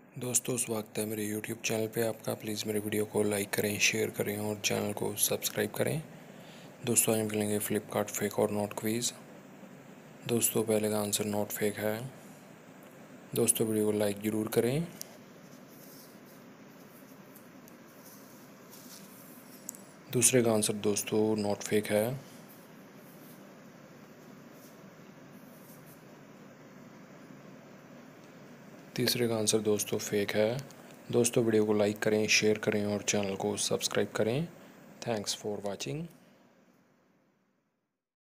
दोस्तों स्वागत है मेरे YouTube चैनल पे आपका। प्लीज़ मेरे वीडियो को लाइक करें, शेयर करें और चैनल को सब्सक्राइब करें। दोस्तों आज हम खेलेंगे फ्लिपकार्ट फेक और नॉट क्विज़। दोस्तों पहले का आंसर नॉट फेक है। दोस्तों वीडियो को लाइक ज़रूर करें। दूसरे का आंसर दोस्तों नॉट फेक है। तीसरे का आंसर दोस्तों फेक है। दोस्तों वीडियो को लाइक करें, शेयर करें और चैनल को सब्सक्राइब करें। Thanks for watching.